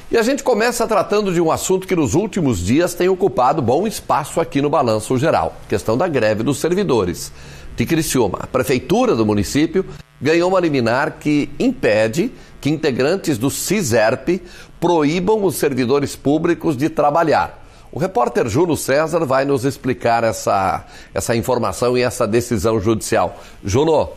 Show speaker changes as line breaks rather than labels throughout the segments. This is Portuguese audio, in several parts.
E a gente começa tratando de um assunto que nos últimos dias tem ocupado bom espaço aqui no Balanço Geral. Questão da greve dos servidores de Criciúma. A prefeitura do município ganhou uma liminar que impede que integrantes do CISERP proíbam os servidores públicos de trabalhar. O repórter Júlio César vai nos explicar essa informação e essa decisão judicial. Júlio.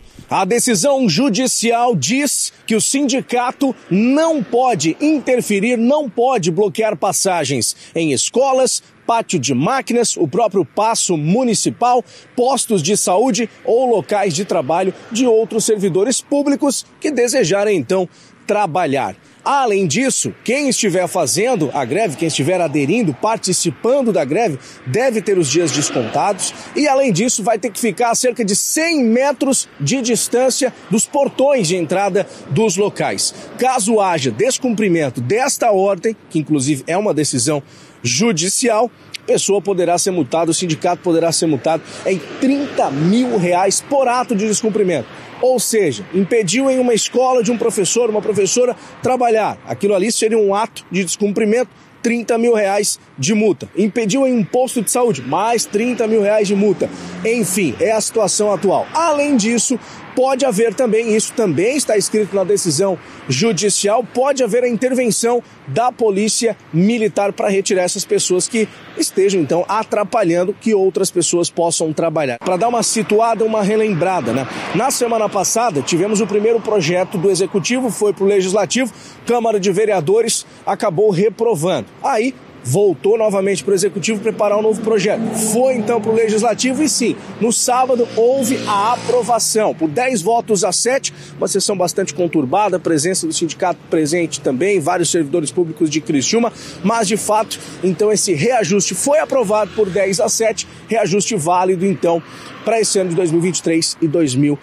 A decisão judicial diz que o sindicato não pode interferir, não pode bloquear passagens em escolas, pátio de máquinas, o próprio paço municipal, postos de saúde ou locais de trabalho de outros servidores públicos que desejarem, então, trabalhar. Além disso, quem estiver fazendo a greve, quem estiver aderindo, participando da greve, deve ter os dias descontados e, além disso, vai ter que ficar a cerca de 100 metros de distância dos portões de entrada dos locais. Caso haja descumprimento desta ordem, que inclusive é uma decisão judicial, a pessoa poderá ser multada, o sindicato poderá ser multado em R$30 mil por ato de descumprimento. Ou seja, impediu em uma escola de um professor, uma professora trabalhar. Aquilo ali seria um ato de descumprimento, R$30 mil de multa. Impediu em um posto de saúde, mais R$30 mil de multa. Enfim, é a situação atual. Além disso, pode haver também, isso também está escrito na decisão judicial, pode haver a intervenção da polícia militar para retirar essas pessoas que estejam, então, atrapalhando que outras pessoas possam trabalhar. Para dar uma situada, uma relembrada, né? Na semana passada, tivemos o primeiro projeto do Executivo, foi para o Legislativo, Câmara de Vereadores acabou reprovando. Aí, voltou novamente para o Executivo preparar um novo projeto. Foi então para o Legislativo e sim, no sábado houve a aprovação por 10 votos a 7, uma sessão bastante conturbada, a presença do sindicato presente também, vários servidores públicos de Criciúma, mas de fato, então esse reajuste foi aprovado por 10 a 7, reajuste válido então para esse ano de 2023 e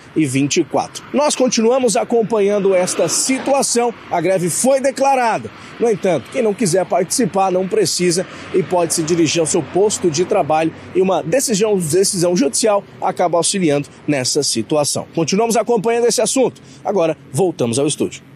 2024. Nós continuamos acompanhando esta situação, a greve foi declarada. No entanto, quem não quiser participar não precisa e pode se dirigir ao seu posto de trabalho e uma decisão judicial acaba auxiliando nessa situação. Continuamos acompanhando esse assunto. Agora, voltamos ao estúdio.